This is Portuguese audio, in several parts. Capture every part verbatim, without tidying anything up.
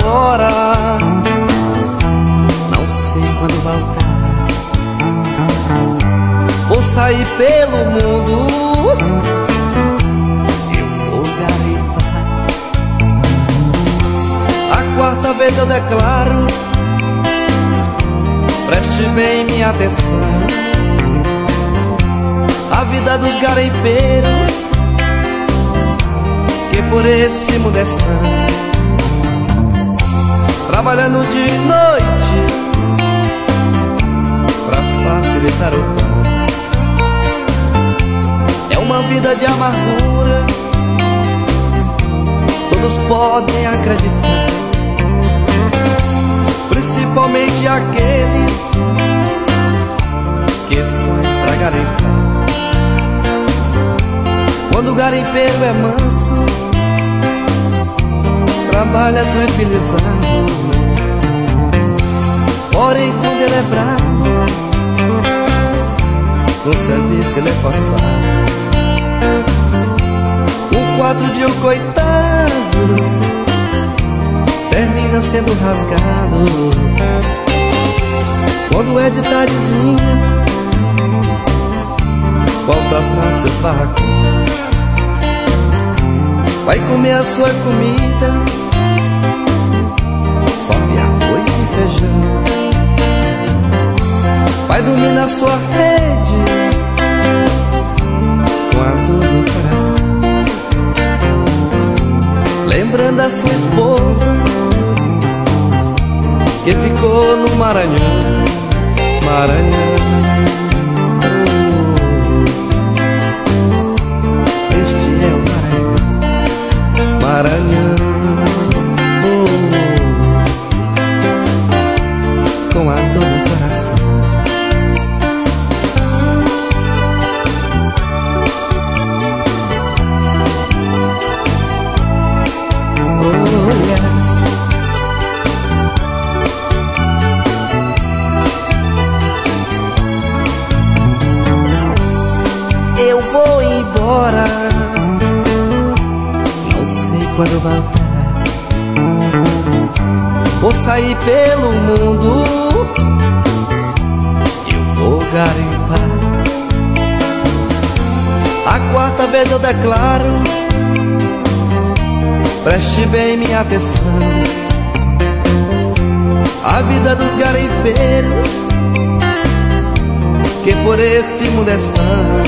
embora, não sei quando voltar. Vou sair pelo mundo, eu vou garimpar. A quarta vez eu declaro, preste bem minha atenção. A vida dos garimpeiros, que por esse mundo estão, trabalhando de noite pra facilitar o pão. É uma vida de amargura, todos podem acreditar, principalmente aqueles que saem pra garimpar. Quando o garimpeiro é manso, trabalha tranquilizado. Porém, quando ele é bravo, no serviço ele é forçado. O quatro de um coitado termina sendo rasgado. Quando é de tardezinha, volta pra seus barracões, vai comer a sua comida, só tem arroz e feijão. Vai dormir na sua rede, com a dor no coração, lembrando a sua esposa, que ficou no Maranhão. Maranhão, este é o Maranhão. Maranhão, oh, com a dor no coração. Oh, yes. Eu vou embora, quando voltar. Vou sair pelo mundo, eu vou garimpar. A quarta vez eu declaro, preste bem minha atenção. A vida dos garimpeiros, que por esse mundo estão,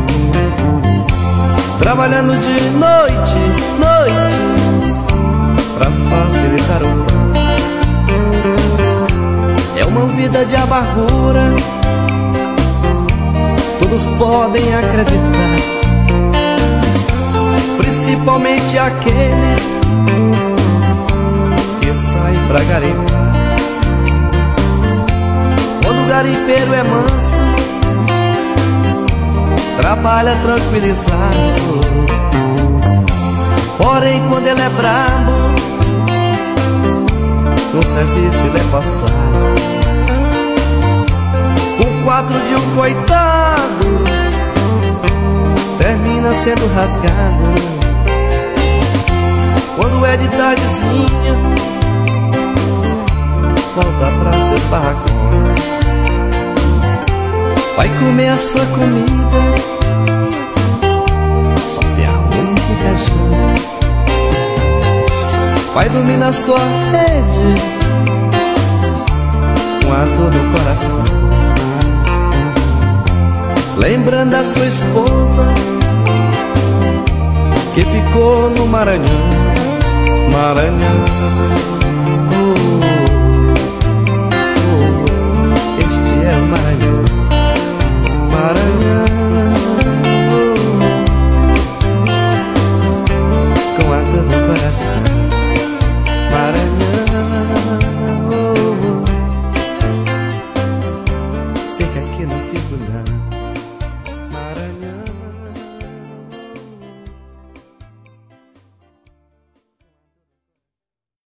trabalhando de noite, noite, pra facilitar o pão. É uma vida de amargura, todos podem acreditar, principalmente aqueles que saem pra garimpar. Quando o garimpeiro é manso, trabalha tranquilizado. Porém, quando ele é brabo, no serviço ele é passado. O quatro de um coitado termina sendo rasgado. Quando é de tardezinha, volta pra seus barracões, vai comer a sua comida, só tem arroz e feijão. Vai dormir na sua rede, com a dor no coração, lembrando a sua esposa, que ficou no Maranhão. Maranhão, oh, oh, este é o Maranhão. Maranhão.